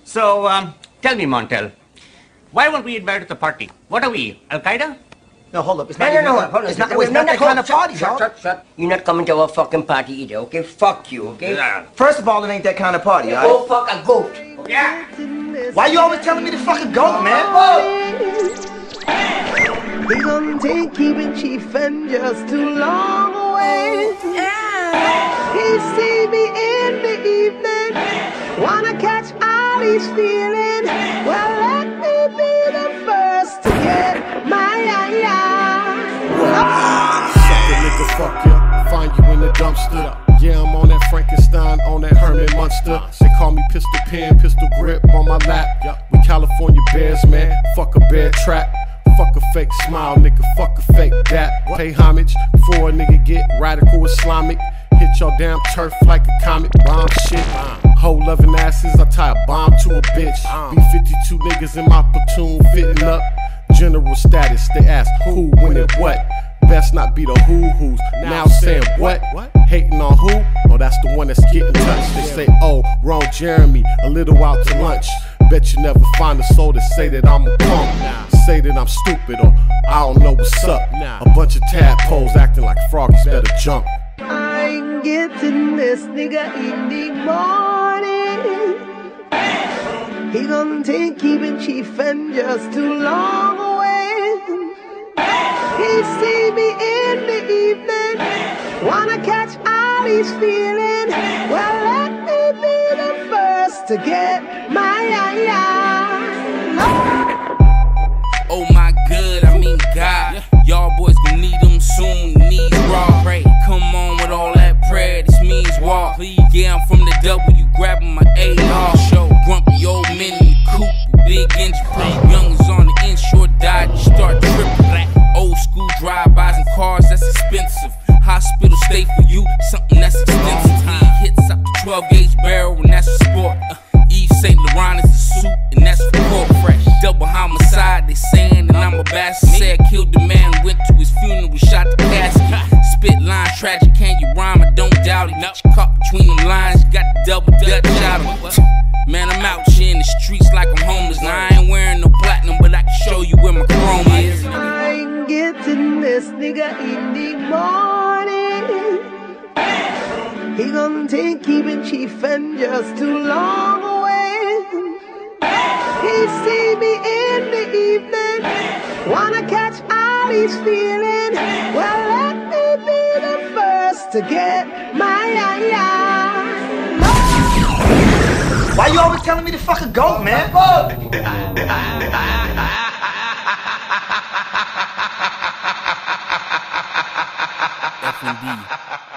So, tell me, Montel, why weren't we invited to the party? What are we, Al-Qaeda? No, hold up. It's No, not no, even no, that. hold on. It's not that kind of party, dog. Shut. You're not coming to our fucking party either, okay? Fuck you, okay? Yeah. First of all, it ain't that kind of party, all Go fuck a goat. Yeah. right? Why you always telling me to fucking go, man? He gonna take keeping Chief and just too long away. He see me in the evening, wanna catch all he's feeling. Well, let me be the first to get my Suck a nigga, fuck ya. Find you in the dumpster. Yeah, I'm on that Frankenstein, on that Herman Munster. They call me pistol pen, pistol grip on my lap. We California bears, man. Fuck a bear trap. Fuck a fake smile, nigga. Fuck a fake dap. Pay homage before a nigga get radical Islamic. Hit your damn turf like a comet. Bomb shit. Hoe loving asses, I tie a bomb to a bitch. B-52 niggas in my platoon fitting up. General status, they ask who, when, and what. Best not be the who's. Now saying what? Hating on who? Oh, that's the one that's getting touched. They say, oh, wrong Jeremy, a little out to lunch. Bet you never find a soul to say that I'm a punk. Say that I'm stupid or I don't know what's up. A bunch of tadpoles acting like froggies better jump. I ain't getting this nigga in the morning. He gonna take keeping Chief and just too long away. He see me in the evening, wanna catch all he's feeling. Well, let me be the first to get my Oh my God, I mean God. Y'all boys gon' need them soon, knees raw. Pray, come on with all that prayer, this means walk. Yeah, I'm from the W, grabbing my AR. Show grumpy old men in the coupe, big engine play. Youngers on the inshore, died, you start tripping. Old school drive-bys and cars, that's expensive. Hospital stay for you, something that's extensive. He hits up the 12-gauge barrel, and that's a sport. Yves Saint Laurent is the suit, and that's for court fresh. Double homicide, they saying that I'm a bastard. Said killed the man, went to his funeral, shot the casket. Spit lines tragic, can you rhyme? I don't doubt it. Get you caught between them lines, you got the double Dutch out of it. Man, I'm out here in the streets like I'm homeless. Now I ain't wearing no platinum, but I can show you where my chrome is. I ain't getting this nigga in the morning. He gonna take keeping Chief and just too long away. He see me in the evening, wanna catch all he's feeling. Well, let me be the first to get my Why you always telling me to fucking go, man? F&D.